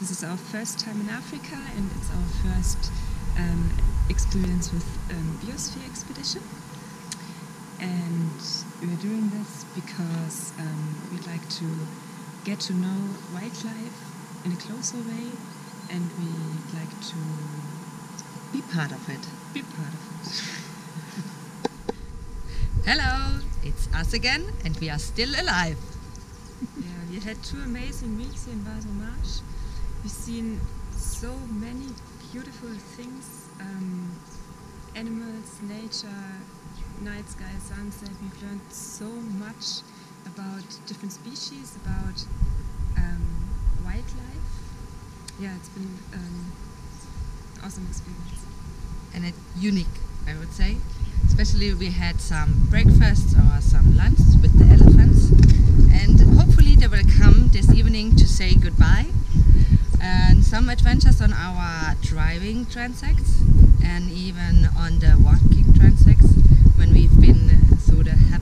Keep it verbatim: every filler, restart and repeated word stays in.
this is our first time in Africa, and it's our first um, experience with um, biosphere expedition. And we're doing this because um, we'd like to get to know wildlife in a closer way, and we'd like to be part of it. Be part of it. Hello, it's us again, and we are still alive. Yeah, we had two amazing weeks here in Basel Marsh. We've seen so many beautiful things, um, animals, nature, night sky, sunset. We've learned so much about different species, about um, wildlife. Yeah, it's been um, an awesome experience. And it's unique, I would say. Especially we had some breakfasts or some lunch with the elephants. And hopefully they will come this evening to say goodbye. And some adventures on our driving transects and even on the walking transects when we've been through the